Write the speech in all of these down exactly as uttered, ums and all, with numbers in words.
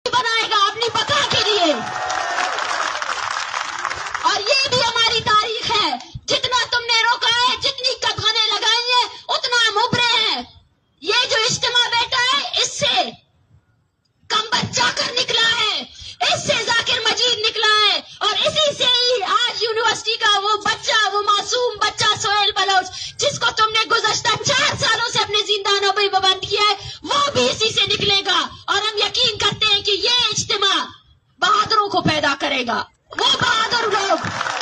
بنائے گا اپنی بقا کے لیے. اور یہ بھی ہماری تاریخ ہے. جتنا تم نے روکا ہے، جتنی قدغنیں لگائی ہیں، اتنا ہم ابھرے ہیں. یہ جو اجتماع بیٹھا ہے، اس سے کم بچہ کر نکلا ہے، اس سے ذاکر مجید نکلا ہے، اور اسی سے ہی آج یونیورسٹی کا وہ بچہ، وہ معصوم بچہ سہیل بلوچ، جس کو تم نے گزشتہ چار سالوں سے اپنے زندانوں میں بند کیا ہے، وہ بھی اسی سے نکلے گا. اور ہم یقین کرتے ہیں کہ یہ اجتماع بہادروں کو پیدا کرے گا. وہ بہادر لوگ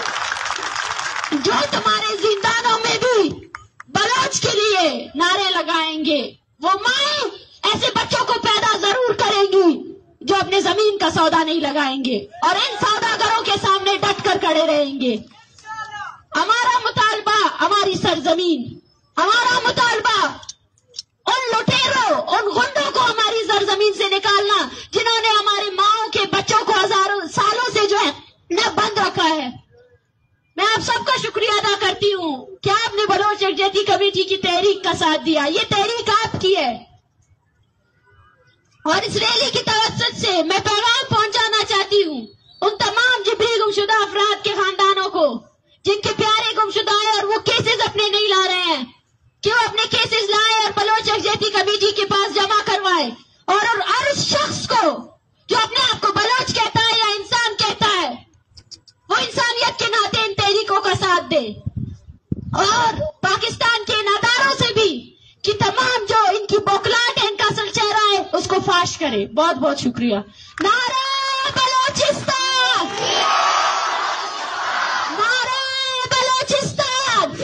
جو تمہارے زندانوں میں بھی بلوچ کے لیے نعرے لگائیں گے، وہ مائیں ایسے بچوں کو پیدا ضرور کریں گی جو اپنے زمین کا سودا نہیں لگائیں گے اور ان سوداگروں کے سامنے ڈٹ کر کھڑے رہیں گے. ہمارا مطالبہ ہماری سرزمین، ہمارا مطالبہ ان لٹیروں، ان غنڈوں کو ہماری سرزمین سے نکالنا جنہوں نے ہماری ماؤں کے بچوں کو ہزاروں سالوں سے جو ہے نہ بند رکھا ہے. میں آپ سب کا شکریہ ادا کرتی ہوں کہ آپ نے بلوچ یکجہتی کمیٹی کی تحریک کا ساتھ دیا. یہ تحریک آپ کی ہے، اور اس ریلی کی توسط سے میں پیغام پہنچانا چاہتی ہوں ان تمام جبری گمشدہ افراد کے خاندانوں کو جن کے پیارے گمشدہ ہیں اور وہ کیسز اپنے نہیں لا رہے ہیں، کہ وہ اپنے کیسز لائیں اور بلوچ یکجہتی کمیٹی کے پاس جمع کروائے. اور ہر اس شخص کو جو اپنے آپ کو بلوچ کہتا ہے یا انسان کہتا ہے، وہ انسانیت کے ناطے ان تحریکوں کا ساتھ دے. اور پاکستان کے ناداروں سے بھی کہ تمام جو ان کی بوکلاٹ ہے، ان کا اصل چہرہ ہے، اس کو فاش کرے. بہت بہت شکریہ. نعرہ بلوچستان، نعرہ بلوچستان.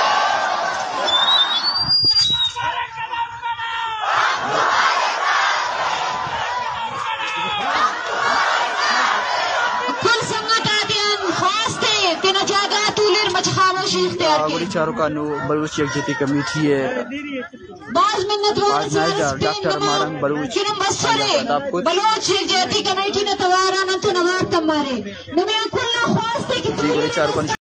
کل سنت آدیان خواستے کہ نجاگات اولر مچ خاموشی اختیار بڑی چاروں کا نو بلوچ یکجہتی کمیٹی ہے بعض منت ڈاکٹر مارنگ بلوچ بلوچ یکجہتی کمیٹی نے توارا نہ تو نوار تمہارے نمیں کل خواستے کہ بڑی چاروں کا